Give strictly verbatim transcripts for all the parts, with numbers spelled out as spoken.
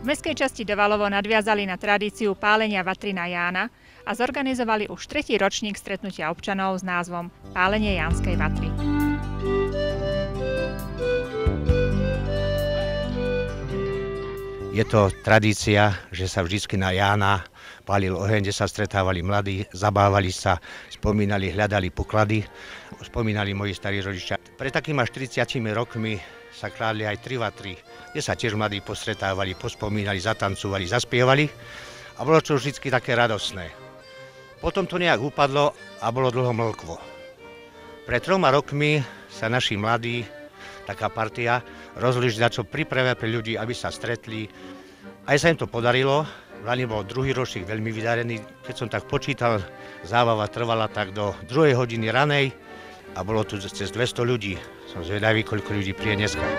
mestskej časti Dovalovo nadviazali na tradíciu pálenia vatry na Jána a zorganizovali už tretí ročník stretnutia občanov s názvom Pálenie Jánskej vatry. Je to tradícia, že sa vždy na Jána pálil oheň, kde sa stretávali mladí, zabávali sa, spomínali, hľadali poklady, spomínali moji starí rodičia. Pred takými štyridsiatimi rokmi sa kládli aj tri vatry, kde sa tiež mladí postretávali, pospomínali, zatancovali, zaspievali a bolo to vždy také radosné. Potom to nejak upadlo a bolo dlho mlkvo. Pred troma rokmi sa naši mladí, taká partia, rozhodli, že čo pripravia pre ľudí, aby sa stretli. Aj sa im to podarilo. Lani bol druhý ročník veľmi vydarený. Keď som tak počítal, zábava trvala tak do druhej hodiny ranej a bolo tu cez dvesto ľudí. Som zvedavý, koľko ľudí príde dneska.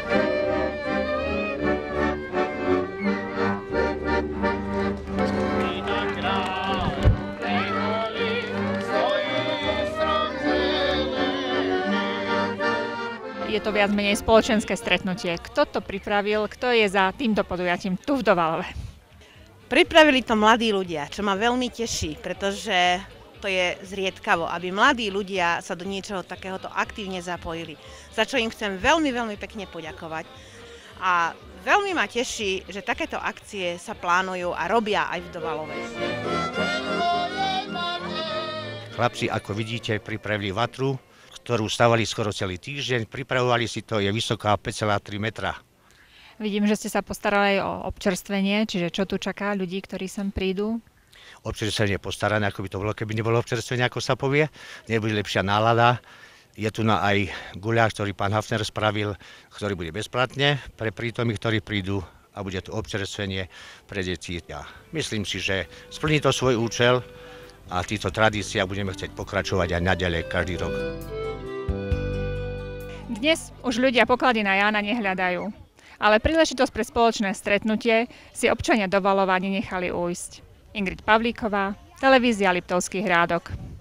Je to viac menej spoločenské stretnutie. Kto to pripravil, kto je za týmto podujatím tu v Dovalove? Pripravili to mladí ľudia, čo ma veľmi teší, pretože to je zriedkavo, aby mladí ľudia sa do niečoho takéhoto aktívne zapojili. Za čo im chcem veľmi, veľmi pekne poďakovať. A veľmi ma teší, že takéto akcie sa plánujú a robia aj v Dovalove. Chlapci, ako vidíte, pripravili vatru, ktorú stavali skoro celý týždeň. Pripravovali si to, je vysoká päť celá tri metra. Vidím, že ste sa postarali aj o občerstvenie, čiže čo tu čaká ľudí, ktorí sem prídu? Občerstvenie je postarané, ako by to bolo, keby nebolo občerstvenie, ako sa povie. Nebude lepšia nálada. Je tu na aj guľák, ktorý pán Hafner spravil, ktorý bude bezplatne pre prítomných, ktorí prídu a bude tu občerstvenie pre deti. Ja myslím si, že splní to svoj účel a týchto tradíciách budeme chcieť pokračovať aj naďalej každý rok. Dnes už ľudia poklady na Jána nehľadajú. Ale príležitosť pre spoločné stretnutie si občania Dovalova nenechali ujsť. Ingrid Pavlíková, televízia Liptovských Hrádok.